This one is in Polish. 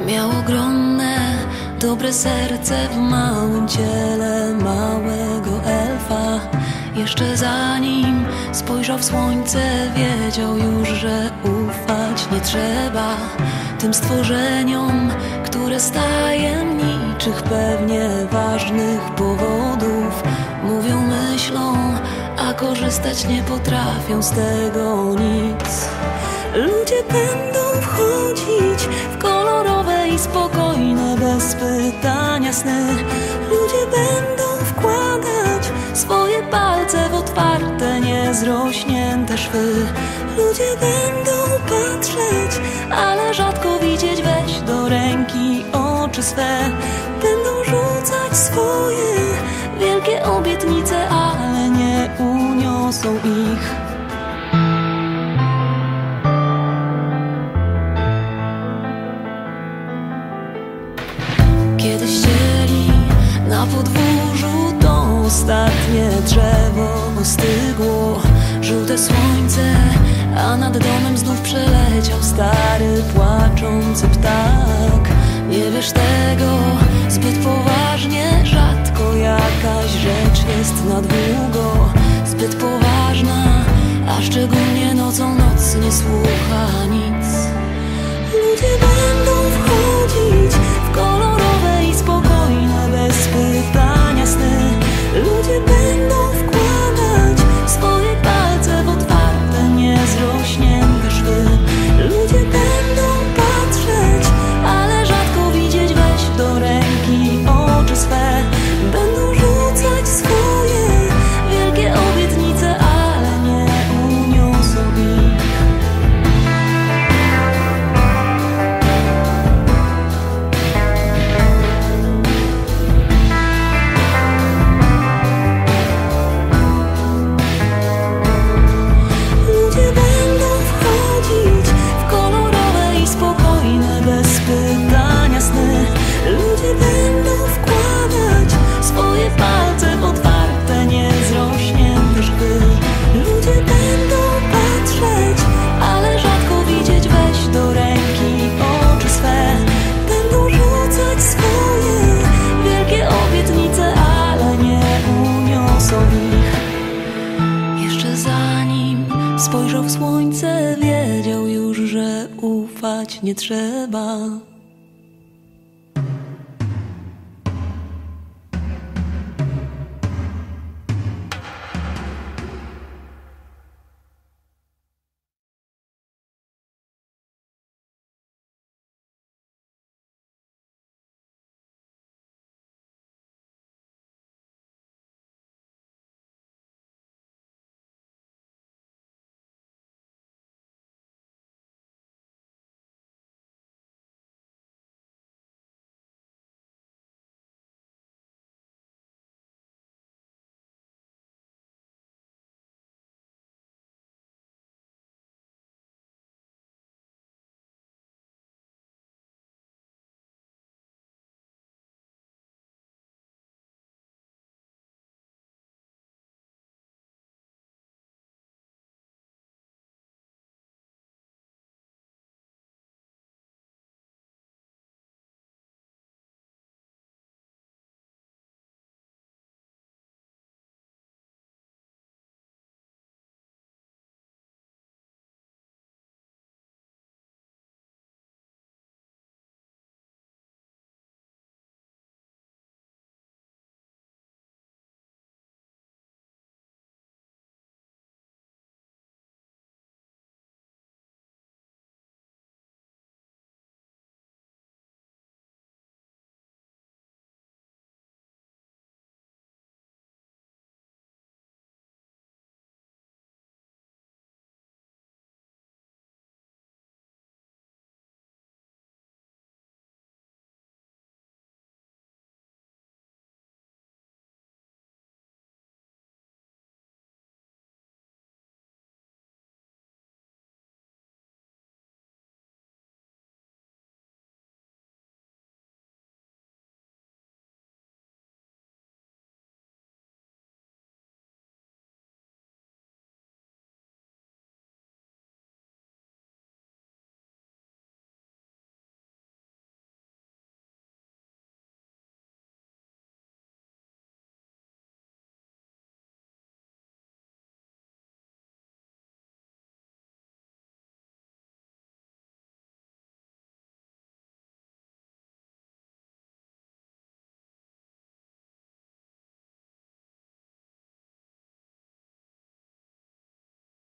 Miał ogromne, dobre serce w małym ciele małego elfa. Jeszcze zanim spojrzał w słońce, wiedział już, że ufać nie trzeba tym stworzeniom, które z tajemniczych, pewnie ważnych powodów mówią, myślą, a korzystać nie potrafią z tego nic. Ludzie będą wchodzić w kolorowe i spokojne, bez pytania sny. Ludzie będą wkładać swoje palce w otwarte, niezrośnięte szwy. Ludzie będą patrzeć, ale rzadko widzieć. Weź do ręki oczy swe. Będą rzucać swoje wielkie obietnice, ale nie uniosą ich. Kiedy ścieli na podwórzu, to ostatnie drzewo ostygło. Żółte słońce, a nad domem znów przeleciał stary, płaczący ptak. Nie wiesz tego zbyt poważnie, rzadko jakaś rzecz jest na długo zbyt poważna, a szczególnie nocą noc nie słucha nic. Ludzie będą wchodzić w kolorowe i spokojne, bez pytania sny. Ludzie będą wkładać swoje palce w otwarte, niezrośnięte szwy. Ludzie będą patrzeć, ale rzadko widzieć. Weź do ręki oczy swe. Będą rzucać swoje wielkie obietnice, ale nie uniosą ich. Ludzie będą wkładać swoje palce w otwarte, niezrośnięte szwy. Ludzie będą patrzeć, ale rzadko widzieć. Weź do ręki oczy swe. Będą rzucać swoje wielkie obietnice, ale nie uniosą ich. Jeszcze zanim spojrzał w słońce, wiedział już, że ufać nie trzeba.